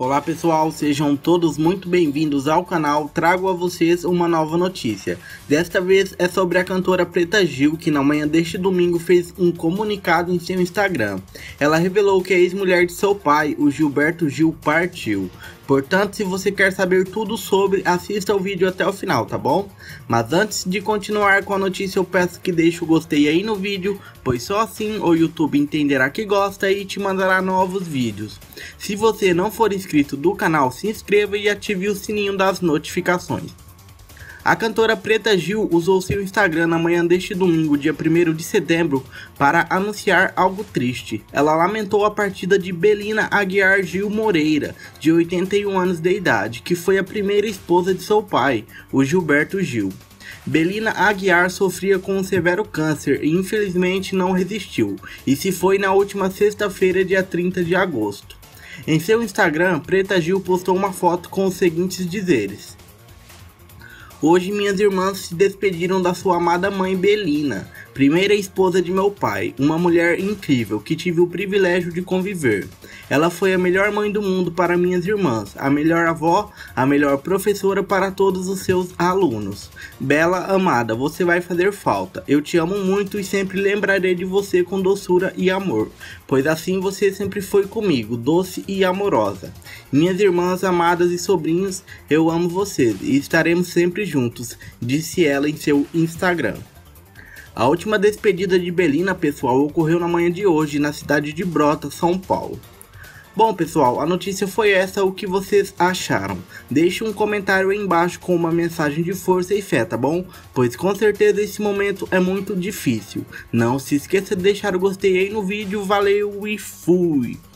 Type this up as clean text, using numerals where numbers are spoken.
Olá pessoal, sejam todos muito bem-vindos ao canal. Trago a vocês uma nova notícia. Desta vez é sobre a cantora Preta Gil, que na manhã deste domingo fez um comunicado em seu Instagram. Ela revelou que a ex-mulher de seu pai, o Gilberto Gil, partiu. Portanto, se você quer saber tudo sobre, assista o vídeo até o final, tá bom? Mas antes de continuar com a notícia, eu peço que deixe o gostei aí no vídeo, pois só assim o YouTube entenderá que gosta e te mandará novos vídeos. Se você não for inscrito do canal, se inscreva e ative o sininho das notificações. A cantora Preta Gil usou seu Instagram na manhã deste domingo, dia 1º de setembro, para anunciar algo triste. Ela lamentou a partida de Belina Aguiar Gil Moreira, de 81 anos de idade, que foi a primeira esposa de seu pai, o Gilberto Gil. Belina Aguiar sofria com um severo câncer e infelizmente não resistiu, e se foi na última sexta-feira, dia 30 de agosto. Em seu Instagram, Preta Gil postou uma foto com os seguintes dizeres: "Hoje minhas irmãs se despediram da sua amada mãe Belina, primeira esposa de meu pai, uma mulher incrível que tive o privilégio de conviver. Ela foi a melhor mãe do mundo para minhas irmãs, a melhor avó, a melhor professora para todos os seus alunos. Bela, amada, você vai fazer falta. Eu te amo muito e sempre lembrarei de você com doçura e amor, pois assim você sempre foi comigo, doce e amorosa. Minhas irmãs amadas e sobrinhos, eu amo vocês e estaremos sempre juntos", disse ela em seu Instagram. A última despedida de Belina, pessoal, ocorreu na manhã de hoje, na cidade de Brotas, São Paulo. Bom, pessoal, a notícia foi essa. O que vocês acharam? Deixe um comentário aí embaixo com uma mensagem de força e fé, tá bom? Pois com certeza esse momento é muito difícil. Não se esqueça de deixar o gostei aí no vídeo. Valeu e fui!